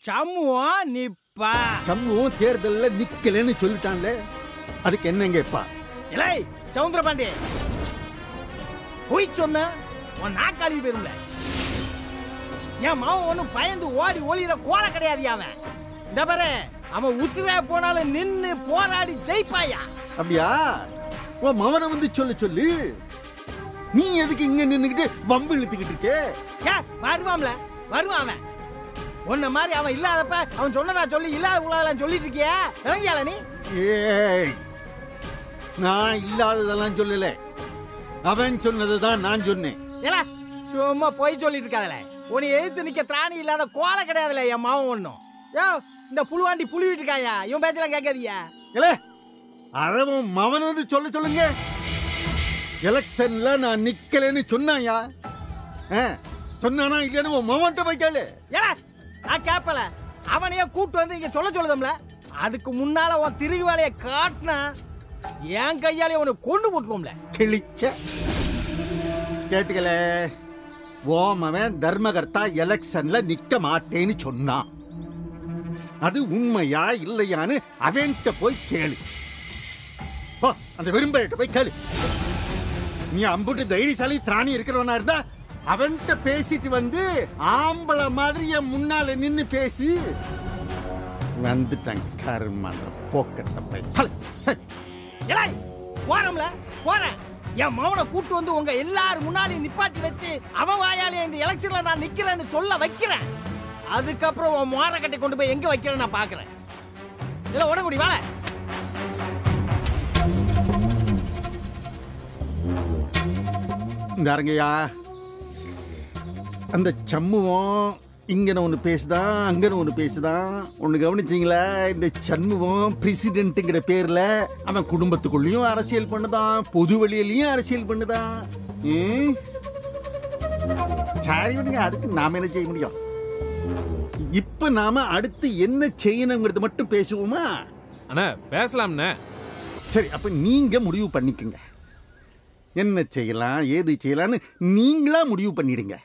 சம்முவம் நிப்பா. சம்முவம் தேர்தல்ல நிக்கலன்னு சொல்லிட்டான்ல, அதுக்கு என்னங்க இப்பா? இலை சவுந்தரபாண்டி, போய் சொன்ன உன் நாக்காளி பேரும்ல. என் மாவன் ஒன்னும் பயந்து ஓடி ஒளிகிற கோலை கிடையாது. அவன் இந்த பாரு, அவன் உசுரே போனாலும் நின்னு போராடி ஜெயிப்பாயா. அப்படியா? உன் மவனை வந்து சொல்லு. நீ எதுக்கு இங்க நின்னுக்கிட்டு வம்பு இழுத்துக்கிட்டு இருக்கே? வருவான்ல, வருவான் அவன். உன்ன மாதிரி அவன் இல்லாதப்ப அவன் சொன்னதா சொல்லி இல்லாத உள்ளதெல்லாம் சொல்லிட்டு இருக்கியா? இறங்கியால நீ? ஏய், நான் இல்லாததெல்லாம் சொல்லல, அவன் சொன்னதுதான் நான் சொன்னேன். ஏலா சும்மா போய் சொல்லிட்டு இருக்காதல. உன்னை எதிர்த்து நிக்க திராணி இல்லாத கோலை கிடையாதுல என் மாவன் ஒண்ணும். யோ, இந்த புழுவாண்டி புழுவிட்டு இருக்காயா, இவன் பேச்செல்லாம் கேட்காதியா? இல்ல, அதவும் மவன் வந்து சொல்லுங்க. எலெக்ஷன்ல நான் நிக்கலன்னு சொன்னாயா? சொன்னானா இல்லன்னு உன் மவன்கிட்ட போய் கேளு. ஏலா நான் கேப்பல, அவனையே கூட்டு வந்து இங்க சொல்லுதம்ல. அதுக்கு முன்னால உன் திருகு வேலையை காட்டினா என் கையாலே உன்னை கொண்டு போட்டுருவோம்ல. கிழிச்ச கேட்டுக்கல. ஓமவன் தர்மகர்த்தா எலெக்ஷன்ல நிக்க மாட்டேன்னு சொன்னான். அது உண்மையா இல்லையான்னு அவன்கிட்ட போய் கேளு. அந்த விரும்பிட்ட போய் கேளு. நீ அம்புட்டு தைரியசாலி திராணி இருக்கிறவனா இருந்தா அவன்கிட்ட பேசிட்டு வந்து ஆம்பளை மாதிரி என் முன்னால நின்னு பேசி வந்துட்டான். கருமான போக்கட்ட போய் போறோம்ல, போறேன். என் மவனை கூட்டு வந்து உங்க எல்லாரும் முன்னாடி நிப்பாட்டி வச்சு அவன் வாயாலே இந்த எலெக்ஷன்ல நான் நிக்கிறேன்னு சொல்ல வைக்கிறேன். அதுக்கப்புறம் உன் மோர கட்டி கொண்டு போய் எங்க வைக்கிறேன்னு நான் பாக்குறேன். இல்ல உடனே வாழ. இந்த அரங்கையா, அந்த சண்முகம் இங்கன ஒன்று பேசுதான், அங்கன ஒன்று பேசுதான். ஒன்று கவனிச்சிங்களா? இந்த சண்முகம் பிரசிடென்ட்டுங்கிற பேர்ல அவன் குடும்பத்துக்குள்ளேயும் அரசியல் பண்ணுதான், பொது வழியிலையும் அரசியல் பண்ணுதான். சரி விடுங்க, அதுக்கு நாம என்ன செய்ய முடியும்? இப்ப நாம அடுத்து என்ன செய்யணுங்கிறது மட்டும் பேசுவோமா? அண்ணா பேசலாம்ண்ணே. சரி, அப்ப நீங்க முடிவு பண்ணிக்கங்க. என்ன செய்யலாம், ஏது செய்யலாம்னு நீங்களா முடிவு பண்ணிடுங்க.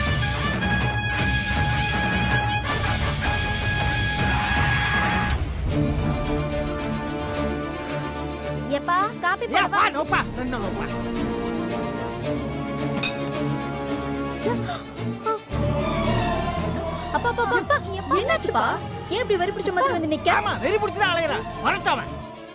எப்பா காபி போடுவா. நோப்பா நோப்பா. அப்பா அப்பா அப்பா என்னாச்சுப்பா? ஏன் இப்படி வெறி பிடிச்ச மாதிரி வந்து நிக்க? ஆமா, வெறி பிடிச்சதா அலையறா. வரட்டவன்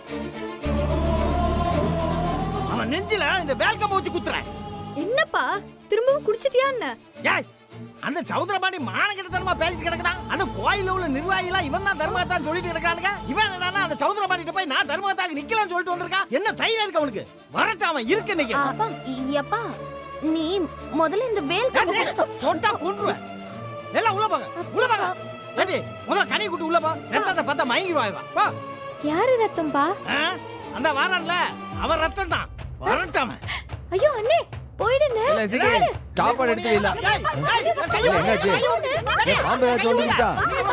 அவன் நெஞ்சில இந்த வேல்கம் வச்சு குத்துறேன். என்னப்பா திரும்பவும் குடிச்சிட்டியா என்ன? ஏய், அந்த சௌந்தரபாண்டி மானகெட்டத்தனமா பேசிட்டு கிடக்குதான். அந்த கோயில்ல உள்ள நிர்வாகிலாம் இவன் தான் தர்மகர்த்தான்னு சொல்லிட்டு கிடக்கானுங்க. இவன் என்னடானா அந்த சௌந்தரபாண்டிட்ட போய் நான் தர்மகர்த்தாக்கு நிக்கலாம்னு சொல்லிட்டு வந்திருக்கான். என்ன தைரியம் இருக்கு அவனுக்கு? வரட்டும், அவன் இருக்கு இன்னைக்கு. அப்பா எப்பா நீ முதல்ல இந்த வேல்கம் தொட்டா கொன்றுவேன். எல்லாம் உள்ள போங்க, உள்ள போங்க. ஏடி முதல்ல கனி குட்டி உள்ள போ. ரத்தத்தை பார்த்தா மயங்கிடுவாய். வா. யாரு ரத்தம்பா? அந்த வாரான்ல அவன் ரத்தம் தான். வரட்டும் அவன். ஐயோ அண்ணே போயிடுனே. இல்ல சீக்கிரம் சாப்பாடு எடுத்து இல்ல. என்னாச்சு? பாம்பு ஏதாவது வந்துட்டா?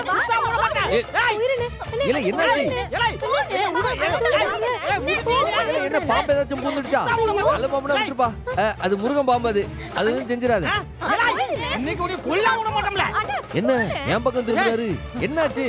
இல்ல என்னாச்சு? என்ன பாம்பு ஏதாச்சும் பூந்துடுச்சா? நல்ல பாம்புனா விட்டுருப்பா. அது முருகன் பாம்பு, அது எதுவும் செஞ்சிடாது. இன்னைக்கு உன்னை கொல்ல விட மாட்டோம்ல. என்ன என் பக்கம் திரும்பினாரு? என்னாச்சு?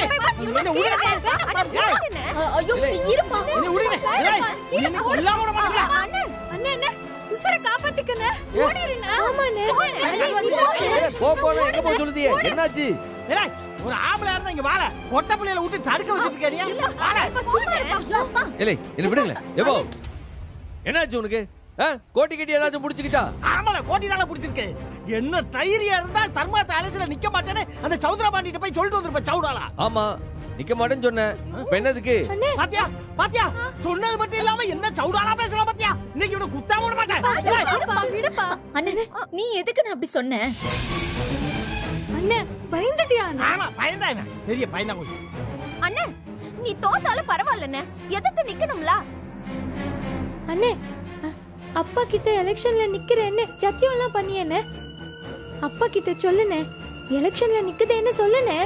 ஐயோ இருப்பா. இன்னைக்கு கொல்ல விட மாட்டோம்ல. அண்ணே அண்ணே உசர காப்பாத்திக்கனே. ஓடிறேனா? ஆமாண்ணே. போ எங்க போய் சொல்லுதியே? என்னாச்சு? ஏய், ஒரு ஆம்பளை இருந்தா இங்க வாள பொட்ட புள்ளையில விட்டு தடுக்க வச்சிட்டு இருக்கறியா? வாள. ஏலே என்ன விடுங்களே. ஏபோ என்னாச்சு உனக்கு? கோட்டி கட்டி ஏதாச்சும் புடிச்சிக்கிச்சா? ஆமால, கோட்டி தான புடிச்சிருக்கு. என்ன தைரியம் இருந்தா தர்மத்தை அலசில நிக்க மாட்டேன்னு அந்த சௌந்தரபாண்டிட்ட போய் சொல்லிட்டு வந்திருப்ப. சௌடாலா? ஆமா, நிக்க மாட்டேன்னு சொன்னேன். இப்ப என்னதுக்கு? பாத்தியா பாத்தியா, சொன்னது மட்டும் இல்லாம என்ன சௌடாலா பேசுறா பாத்தியா? இன்னைக்கு இவனை குத்தா விட மாட்டேன். விடுப்பா. அண்ணே நீ எதுக்கு நான் அப்படி சொன்ன? அண்ணே பயந்துட்டியா? ஆமா பயந்தாங்க, பெரிய பயந்தாங்க. அண்ணே நீ தோத்தாலும் பரவாயில்லண்ணே, எதுக்கு நிக்கணும்ல? அண்ணே அப்பா கிட்ட எலெக்ஷன்ல நிக்கிறேன்னு சத்தியம் எல்லாம் பண்ணியேனே. அப்பா கிட்ட சொல்லுனே, எலெக்ஷன்ல நிக்குதேன்னு சொல்லுனே.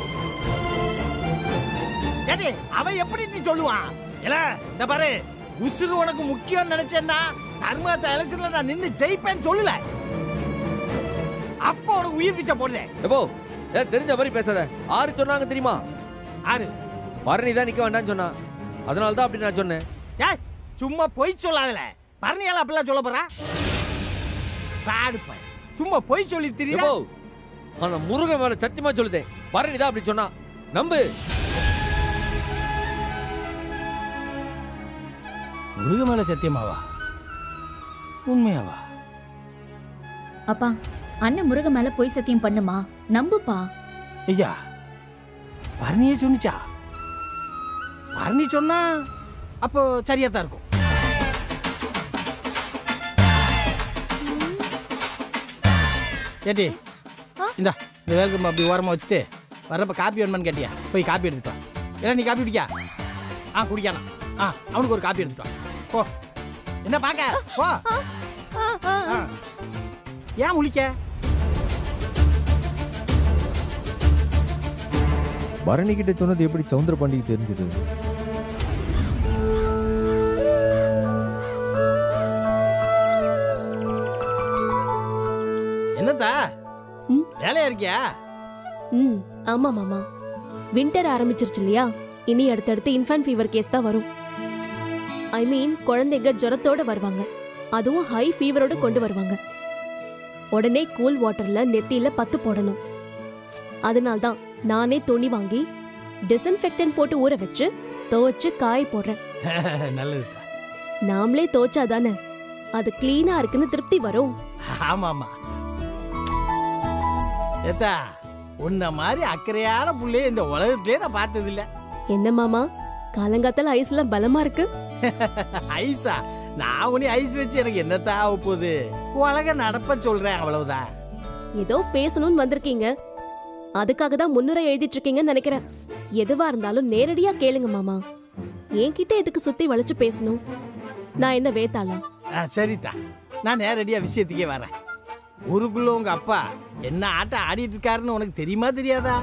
ஏடி அவன் எப்படி நீ சொல்லுவான்? இல்ல இந்த பாரு, உசுறு உனக்கு முக்கியம் நினைச்சேன்னா தர்மத்தை எலெக்ஷன்ல நான் நின்னு ஜெயிப்பேன்னு சொல்லல. அப்ப உனக்கு உயிர் பிச்சை போடுதே. எப்போ தெரிஞ்ச மாதிரி பேசாத. ஆறு சொன்னாங்க தெரியுமா? ஆறு பரணி தான் நிக்க வேண்டாம்னு சொன்னா. அதனால தான் அப்படி நான் சொன்னேன். ஏய் சும்மா பொய் சொல்லாதல. பரணியால அப்படிலாம் சொல்ல போறா? பாடு பை. சும்மா பொய் சொல்லி திரியல. எப்போ அந்த முருகன் மேல சத்தியமா சொல்லுதேன். பரணி தான் அப்படி சொன்னா. நம்பு. முருகன் மேல சத்தியமாவா? உண்மையாவா? அப்பா அண்ணன் முருகன் மேல போய் சத்தியம் பண்ணுமா? நம்புப்பா. ஐயா பரணியே சொன்னிச்சா? பரணி சொன்னா அப்போ சரியா தான் இருக்கும். கேட்டி இந்த வேல்கம் அப்படி ஓரமா வச்சுட்டு வர்றப்ப காப்பி வேணுமான்னு கேட்டியா? போய் காப்பி எடுத்துட்டு வா. இல்லை நீ காப்பி குடிக்கா? குடிக்கானா? அவனுக்கு ஒரு காப்பி எடுத்துட்டு வா. போ. என்ன பார்க்க? போ. ஏன் முழிக்க? பரணி கிட்ட சொன்னது எப்படி சவுந்தர பாண்டிக்கு தெரிஞ்சது? என்னத்தா வேலையா இருக்கியா? ஆமா மாமா, வின்டர் ஆரம்பிச்சிருச்சு இல்லையா? இனி அடுத்தடுத்து இன்ஃபன்ட் ஃபீவர் கேஸ் தான் வரும். ஐ மீன் குழந்தைங்க ஜுரத்தோட வருவாங்க, அதுவும் ஹை ஃபீவரோட கொண்டு வருவாங்க. உடனே கூல் வாட்டர்ல நெத்தியில பத்து போடணும். அதனால்தான் நானே துணி வாங்கி டிஸ்இன்ஃபெக்டன்ட் போட்டு ஊற வச்சு துவைச்சு காய போடுறேன். நல்லதுதா. நாமளே துவைச்சாதானே அது கிளீனா இருக்குன்னு திருப்தி வரும். ஆமா ஆமா. ஏத்தா உன்ன மாதிரி அக்கறையான புள்ளைய இந்த உலகத்திலே நான் பார்த்தது இல்ல. என்ன மாமா காலங்காத்தால ஐஸ்ல பலமா இருக்கு? ஐஸா? நான் உனி ஐஸ் வச்சு எனக்கு என்னத்தா ஆக போகுது? உலக நடப்ப சொல்றேன் அவ்வளவுதான். ஏதோ பேசணும்னு வந்திருக்கீங்க, அதுக்காக தான் முன்னுரை எழுதிட்டு இருக்கீங்கன்னு நினைக்கிறேன். எதுவா இருந்தாலும் நேரடியா கேளுங்க மாமா. என்கிட்ட எதுக்கு சுத்தி வளைச்சு பேசணும்? நான் என்ன வேத்தாளா? சரிதா, நான் நேரடியா விஷயத்துக்கே வரேன். ஊருக்குள்ள உங்க அப்பா என்ன ஆட்டம் ஆடிட்டு இருக்காருன்னு உனக்கு தெரியுமா தெரியாதா?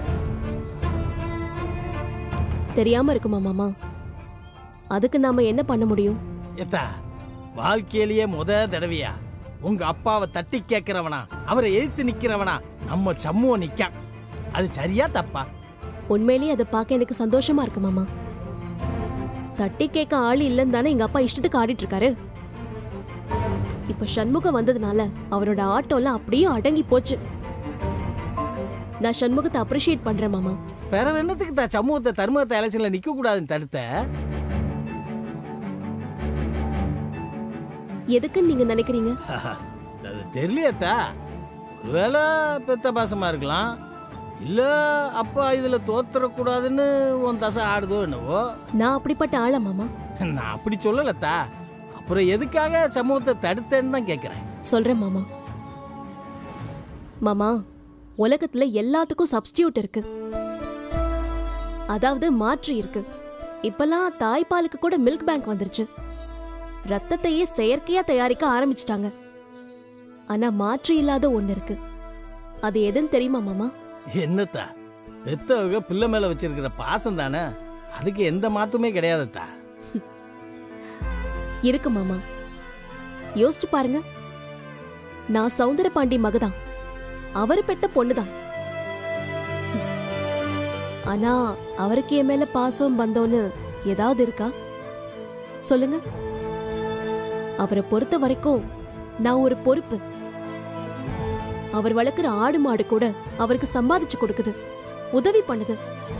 தெரியாம இருக்குமா மாமா? அதுக்கு நாம என்ன பண்ண முடியும்? ஏத்தா வாழ்க்கையிலேயே தடவையா உங்க அப்பாவை தட்டி கேட்கிறவனா, அவரை எதிர்த்து நிக்கிறவனா நம்ம சமூகம் நிக்க. அது சரியா தப்பா? உண்மையிலேயே அதை பார்க்க எனக்கு சந்தோஷமா இருக்கு மாமா. தட்டி கேட்க ஆள் இல்லன்னு தானே எங்க அப்பா இஷ்டத்துக்கு ஆடிட்டு இருக்காரு. இப்ப சண்முகம் வந்ததுனால அவரோட ஆட்டோலாம் அப்படியே அடங்கி போச்சு. நான் சண்முகத்தை அப்ரிஷியேட் பண்றேன் மாமா. வேற என்னத்துக்கு தான் சமூகத்தை தர்மத்தை எலெக்ஷன்ல நிக்க கூடாதுன்னு தடுத்த? எதுக்குன்னு நீங்க நினைக்கிறீங்க? அது தெரியலையத்தா. ஒருவேளை பெத்த பாசமா இருக்கலாம், இல்ல அப்பா இதுல தோத்துறக்கூடாதுன்னு உன் தசை ஆடுதோ என்னவோ. நான் அப்படிப்பட்ட ஆளா மாமா? நான் அப்படி சொல்லலத்தா. அப்புறம் எதுக்காக சமூகத்தை தடுத்தேன்னு தான் கேட்கிறேன். சொல்றேன் மாமா. மாமா, உலகத்துல எல்லாத்துக்கும் சப்ஸ்டியூட் இருக்கு, அதாவது மாற்று இருக்கு. இப்பெல்லாம் தாய்ப்பாலுக்கு கூட மில்க் பேங்க் வந்துருச்சு. ரத்தத்தையே செயற்கையா தயாரிக்க ஆரம்பிச்சிட்டாங்க. ஆனா மாற்று இல்லாத ஒண்ணு இருக்கு. அது எதுன்னு தெரியுமா மாமா? என்னத்தா, பெத்தவங்க பிள்ளை மேல வச்சிருக்கிற பாசம் தானே, அதுக்கு எந்த மாத்துமே கிடையாதத்தா. இருக்கு மாமா, யோசிச்சு பாருங்க. நான் சௌந்தர பாண்டி மகதான், அவரு பெத்த பொண்ணுதான். ஆனா அவருக்கு என் மேல பாசம் பந்தோன்னு ஏதாவது இருக்கா சொல்லுங்க? அவரை பொறுத்த வரைக்கும் நான் ஒரு பொறுப்பு. அவர் வளர்க்குற ஆடு மாடு கூட அவருக்கு சம்பாதிச்சு கொடுக்குது, உதவி பண்ணுது.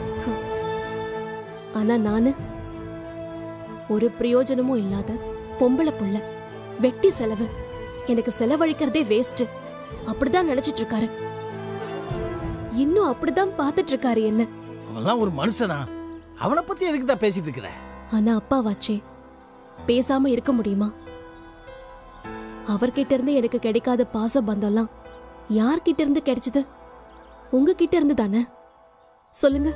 ஆனா நானு ஒரு பிரயோஜனமும் இல்லாத பொம்பளை புள்ள, வெட்டி செலவு, எனக்கு செலவழிக்கிறதே வேஸ்ட், அப்படிதான் நினைச்சிட்டு இருக்காரு. இன்னும் அப்படிதான் பாத்துட்டு இருக்காரு என்ன. அவன்லாம் ஒரு மனுஷனா? அவனை பத்தி எதுக்கு தான் பேசிட்டு இருக்கிற? ஆனா அப்பாவாச்சே, பேசாம இருக்க முடியுமா? அவர்கிட்ட இருந்து எனக்கு கிடைக்காத பாச பந்தம்லாம் யார்கிட்ட இருந்து கிடைச்சது? உங்ககிட்ட இருந்து தானே. சொல்லுங்க.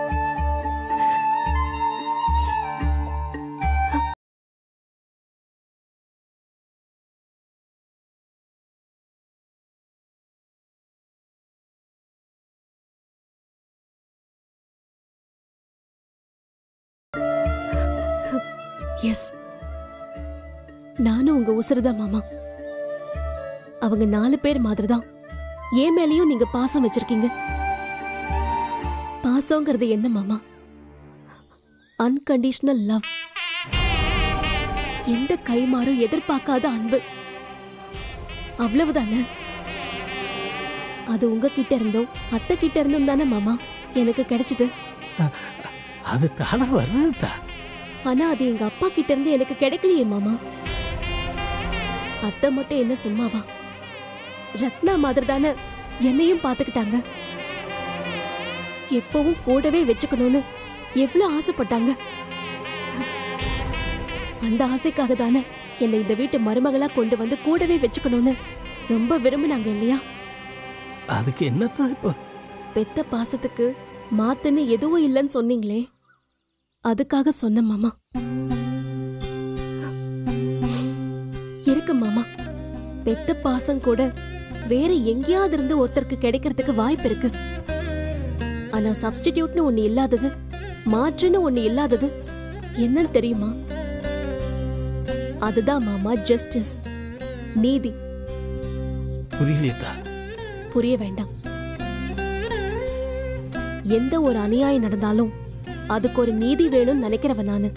எஸ், நானும் உங்க உசுறுதான் மாமா. அவங்க 4 பேர் மாதிரிதான் என் மேலயும் நீங்க பாசம் வச்சிருக்கீங்க. பாசங்கிறது என்ன மாமா? Unconditional love. எந்த கைமாறும் எதிர்பார்க்காத அன்பு. அவ்வளவுதானே? அது உங்ககிட்ட இருந்தும் அத்தை கிட்ட இருந்தும் தானே மாமா எனக்கு கிடைச்சது. அது தானா வர்றதுதா. ஆனா அது எங்க அப்பா கிட்ட இருந்து எனக்கு கிடைக்கலையே மாமா. அத்தை மட்டும் என்ன சும்மாவா? ரத்னா மாதிரி தானே என்னையும் பாத்துக்கிட்டாங்க. எப்பவும் கூடவே வச்சுக்கணும்னு எவ்வளவு ஆசைப்பட்டாங்க. அந்த ஆசைக்காக தானே என்னை இந்த வீட்டு மருமகளா கொண்டு வந்து கூடவே வச்சுக்கணும்னு ரொம்ப விரும்பினாங்க இல்லையா? அதுக்கு என்னத்தான் இப்போ? பெத்த பாசத்துக்கு மாத்துன்னு எதுவும் இல்லைன்னு சொன்னீங்களே, அதுக்காக சொன்ன மாமா. இருக்கு மாமா, பெத்த பாசம் கூட வேற எங்கேயாவது இருந்து ஒருத்தருக்கு கிடைக்கிறதுக்கு வாய்ப்பு இருக்கு. ஆனா சப்ஸ்டிடியூட்னு ஒண்ணு இல்லாதது, மாற்றுன்னு ஒண்ணு இல்லாதது என்னன்னு தெரியுமா? அதுதான் மாமா ஜஸ்டிஸ், நீதி. புரியலையேதா. புரிய வேண்டாம். எந்த ஒரு அநியாயம் நடந்தாலும் அதுக்கு ஒரு நீதி வேணும்னு நினைக்கிறவன் நானு.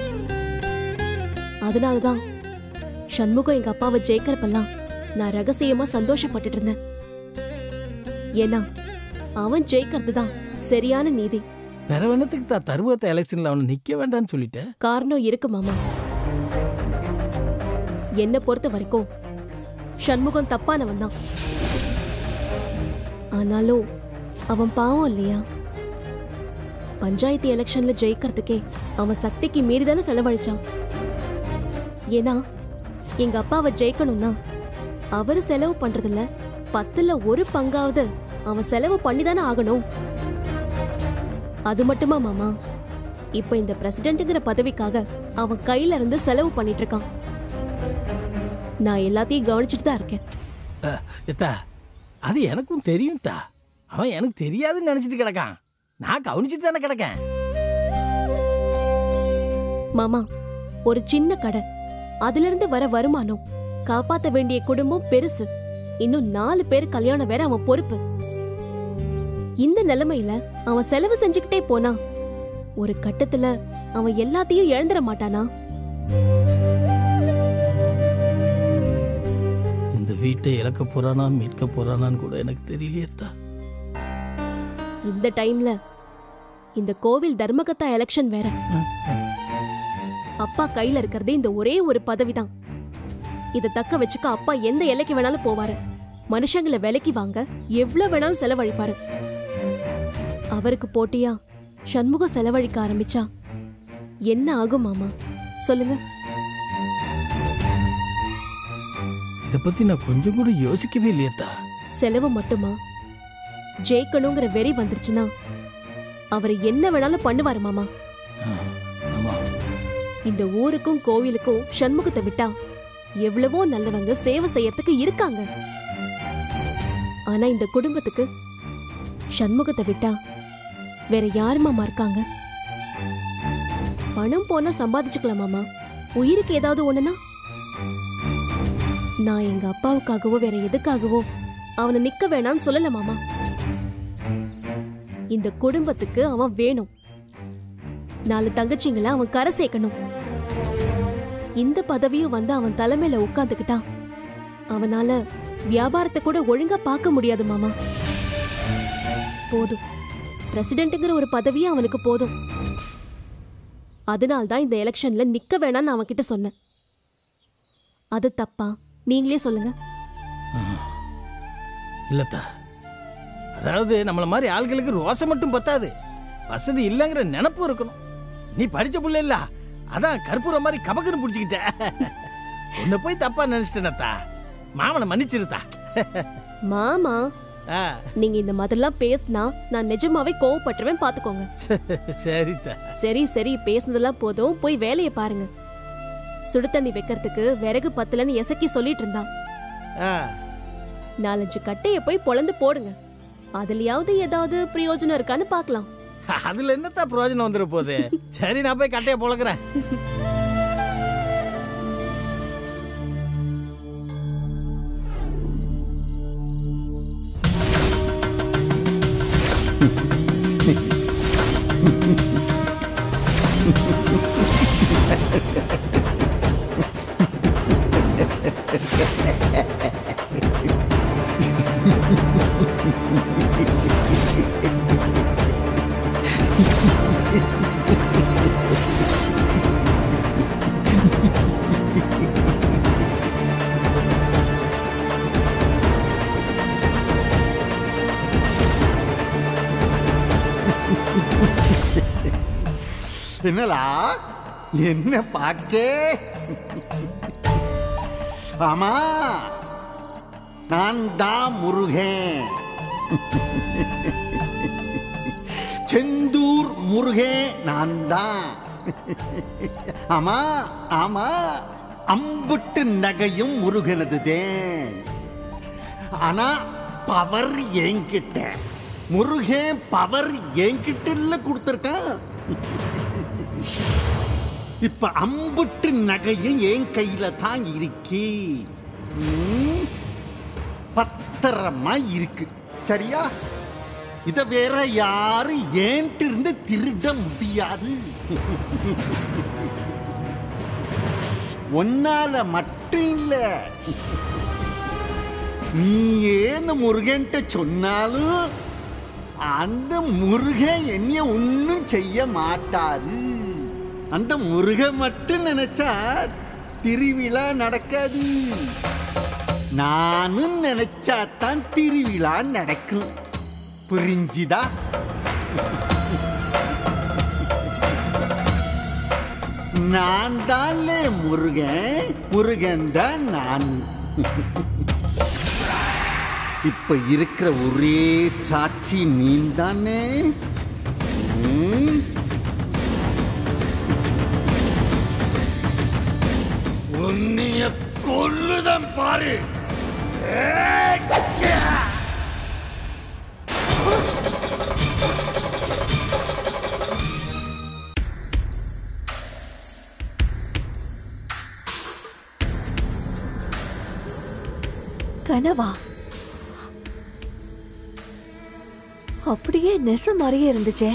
அதனாலதான் சண்முகம் எங்க அப்பாவை ஜெயிக்கிறப்பெல்லாம் நான் ரகசியமா சந்தோஷப்பட்டுட்டு இருந்தேன். ஏன்னா அவன் ஜெயிக்கிறது தான் சரியான நீதி. பெறவனத்துக்கு தான் தருவத்த எலெக்ஷன்ல அவனை நிக்க வேண்டாம்னு சொல்லிட்டேன். காரணம் இருக்கு மாமா. என்ன பொறுத்த வரைக்கும் சண்முகம் தப்பானவன் தான். ஆனாலும் அவன் பாவம் இல்லையா? பஞ்சாயத்து எலெக்ஷன்ல ஜெயிக்கிறதுக்கே அவன் சக்திக்கு மீறிதானே செலவழிச்சான். ஏன்னா எங்க அப்பாவை ஜெயிக்கணும்னா அவரு செலவு பண்றதுல 10ல் 1 பங்காவது அவன் செலவு பண்ணிதானே ஆகணும். அது மட்டுமா மாமா, இப்ப இந்த பிரசிடென்ட்ங்கிற பதவிக்காக அவன் கையில இருந்து செலவு பண்ணிட்டு இருக்கான். நான் எல்லாத்தையும் கவனிச்சுட்டு தான் இருக்கேன். அது எனக்கும் தெரியும் தா. அவன் எனக்கு தெரியாதுன்னு நினைச்சிட்டு கிடக்கான். நான் கவனிச்சுட்டு தானே கிடக்கேன். மாமா, ஒரு சின்ன கடை, அதுல இருந்து வர வருமானம், காப்பாத்த வேண்டிய குடும்பம் பெருசு. இன்னும் 4 பேர் கல்யாணம் வேற அவன் பொறுப்பு. இந்த நிலைமையில அவன் செலவு செஞ்சுக்கிட்டே போனா ஒரு கட்டத்துல அவன் எல்லாத்தையும் இழந்துட மாட்டானா? இந்த வீட்டை இழக்க போறானா மீட்க போறானான்னு கூட எனக்கு தெரியலையேத்தா. இந்த டைம்ல இந்த கோவில் தர்மகத்தா எலெக்ஷன் வேற. அப்பா கையில இருக்கிறது இந்த ஒரே ஒரு பதவிதான். இத தக்க வச்சுக்க அப்பா எந்த எல்லைக்கு வேணாலும் போவாரு. மனுஷங்களை விலைக்கு வாங்க எவ்வளவு வேணாலும் செலவழிப்பாரு. அவருக்கு போட்டியா சண்முகம் செலவழிக்க ஆரம்பிச்சா என்ன ஆகும் மாமா சொல்லுங்க? இத பத்தி நான் கொஞ்சம் கூட யோசிக்கவே இல்லையேத்தா. செலவு மட்டுமா? ஜெயிக்கணுங்கிற வெறி வந்துருச்சுன்னா அவர் என்ன வேணாலும் பண்ணுவாரு மாமா. இந்த ஊருக்கும் கோவிலுக்கும் சண்முகத்தை விட்டா எவ்வளவோ நல்லவங்க சேவை செய்யறதுக்கு இருக்காங்க. ஆனா இந்த குடும்பத்துக்கு சண்முகத்தை விட்டா வேற யாரு மாமா இருக்காங்க? பணம் போனா சம்பாதிச்சுக்கலாம் மாமா. உயிருக்கு ஏதாவது ஒண்ணுனா நான் எங்க அப்பாவுக்காகவோ வேற எதுக்காகவோ அவனை நிக்க வேணாம்னு சொல்லல மாமா. இந்த குடும்பத்துக்கு அவன் வேணும். 4 தங்கச்சிங்களை அவன் கரை சேர்க்கணும். இந்த பதவியும் வந்து அவன் தலைமையில உட்கார்ந்துக்கிட்டா அவனால வியாபாரத்தை கூட ஒழுங்கா பார்க்க முடியாது மாமா. போதும், பிரசிடென்ட்ங்கிற ஒரு பதவியே அவனுக்கு போதும். அதனால்தான் இந்த எலெக்ஷன்ல நிக்க வேணாம்னு அவன் கிட்ட சொன்னேன். அது தப்பா? நீங்களே சொல்லுங்க. இல்லத்தா, அதாவது நம்மள மாதிரி ஆள்களுக்கு ரோசம் மட்டும் பத்தாது, வசதி இல்லைங்கிற நினைப்பு இருக்கணும். நீ படிச்ச புள்ள இல்ல, அதான் கற்பூரம் மாதிரி கபக்குன்னு பிடிச்சிக்கிட்ட. உன்னை போய் தப்பா நினைச்சிட்டேனத்தா. மாமனை மன்னிச்சிருத்தா. மாமா, நீங்க இந்த மாதிரிலாம் பேசினா நான் நிஜமாவே கோவப்பட்டுருவேன் பாத்துக்கோங்க. சரித்தா. சரி சரி, பேசுனதெல்லாம் போதும், போய் வேலையை பாருங்க. சுடு தண்ணி வைக்கிறதுக்கு விறகு பத்தலன்னு எசக்கி சொல்லிட்டு இருந்தா. 4-5 கட்டைய போய் பொளந்து போடுங்க. அதுலயாவது ஏதாவது பிரயோஜனம் இருக்கான்னு பாக்கலாம். அதுல என்னத்தா பிரயோஜனம் வந்துட போகுது? சரி, நான் போய் கட்டைய பொளக்குறேன். என்னடா என்ன பாக்கே? ஆமா, நான் தான் முருகன். செந்தூர் முருகன் நான் தான். ஆமா ஆமா, அம்புட்டு நகையும் முருகனதுதேன். ஆனா பவர் என்கிட்ட. முருகன் பவர் என்கிட்ட கொடுத்திருக்கான். இப்ப அம்புட்டு நகையும் என் கையில தான் இருக்கு. பத்திரமா இருக்கு. சரியா? இத வேற யாரு ஏன்ட்டு இருந்து திருட முடியாது. ஒன்னால மட்டும் இல்ல, நீ ஏன் முருகன்ட்ட சொன்னாலும் அந்த முருகன் என்னைய ஒன்னும் செய்ய மாட்டாரு. அந்த முருகன் மட்டும் நினைச்சா திருவிழா நடக்காது. நானும் நினைச்சாதான் திருவிழா நடக்கும். புரிஞ்சுதா? நான் தான் முருகன், முருகன் தான் நான். இப்ப இருக்கிற ஒரே சாட்சி நீ தானே. உன்னைய கொல்லுதான் பாரு. கனவா? அப்படியே நெச மாதிரியே இருந்துச்சே.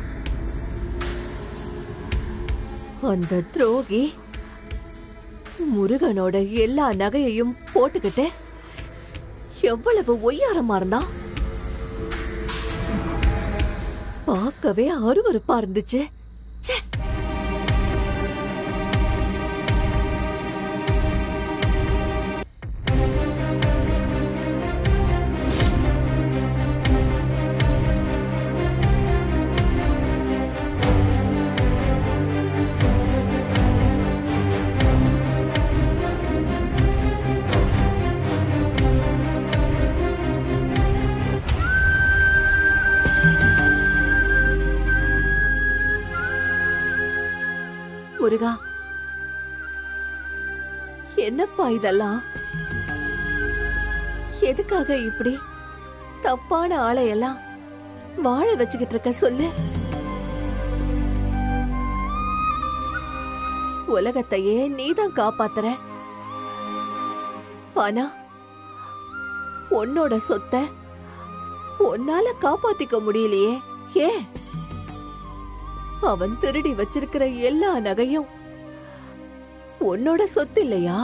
அந்த துரோகி முருகனோட எல்லா நகையையும் போட்டுக்கிட்டு எவ்வளவு ஒய்யாரமா இருந்தான். பார்க்கவே அருவருப்பா இருந்துச்சு. முருகா, என்னப்பா இதெல்லாம்? எதுக்காக இப்படி தப்பான ஆளையெல்லாம் வாழ வச்சுக்கிட்டு இருக்க சொல்லு. உலகத்தையே நீதான் காப்பாத்துற. ஆனா உன்னோட சொத்தை உன்னால காப்பாத்திக்க முடியலையே. ஏன்? அவன் திருடி வச்சிருக்கிற எல்லா நகையும் உன்னோட சொத்து இல்லையா?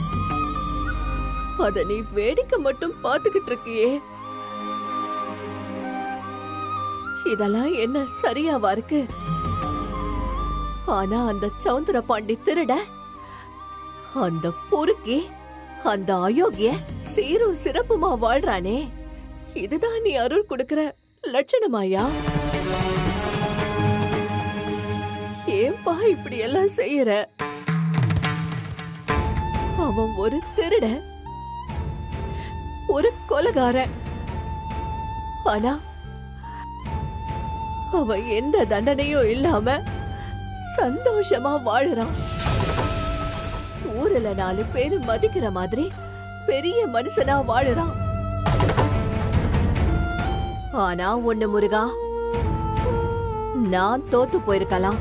அத நீ வேடிக்கை மட்டும் பாத்துக்கிட்டு இருக்கியே. இதெல்லாம் என்ன சரியாவா இருக்கு? ஆனா அந்த சௌந்தர பாண்டி திருட, அந்த பொறுக்கி, அந்த அயோக்கிய சீரும் சிறப்புமா வாழ்றானே. இதுதான் நீ அருள் கொடுக்கிற லட்சணமாயா? ஏன்பா இப்படி எல்லாம் செய்யற? அவன் ஒரு திருட, ஒரு கொலைகாரன். ஆனா அவன் எந்த தண்டனையும் இல்லாம சந்தோஷமா வாழுறான். ஊர்ல 4 பேரு மதிக்கிற மாதிரி பெரிய மனுஷனா வாழுறான். ஆனா ஒண்ணு முருகா, நான் தோத்து போயிருக்கலாம்.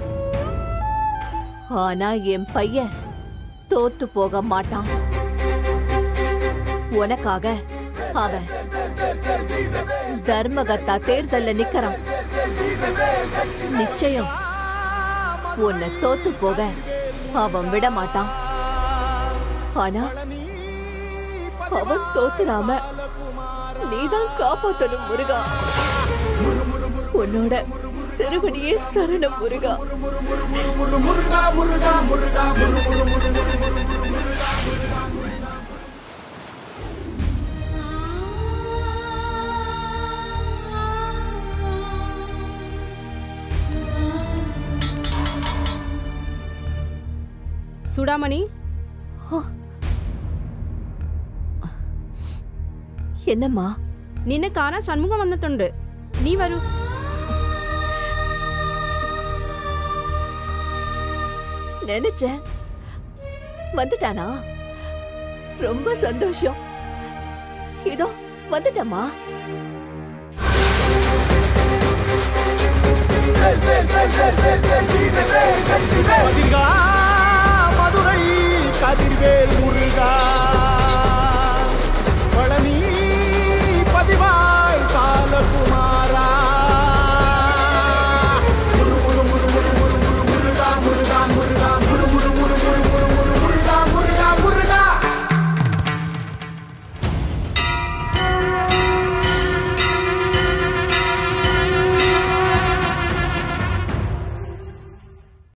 ஆனா என் பையன் தோத்து போக மாட்டான். உனக்காக அவன் தர்மகர்த்தா தேர்தல்ல நிக்கறான். நிச்சயம் உன்னை தோத்து போக அவன் விட மாட்டான். ஆனா அவன் தோத்துறாம நீதான் காப்பாத்தணும் முருகா. உன்னோட திருவடியே சரணம் முருகா. முருகா முருகா முருகா சுடாமணி, என்னம்மா? ನಿನ್ನ ಕಾನ ಷಣ್ಮುಖ ವನ್ನತುಂಡು, ನೀ ವರು. நினைச்சேன் வந்துட்டானா? ரொம்ப சந்தோஷம். இதோ வந்துட்டம்மா.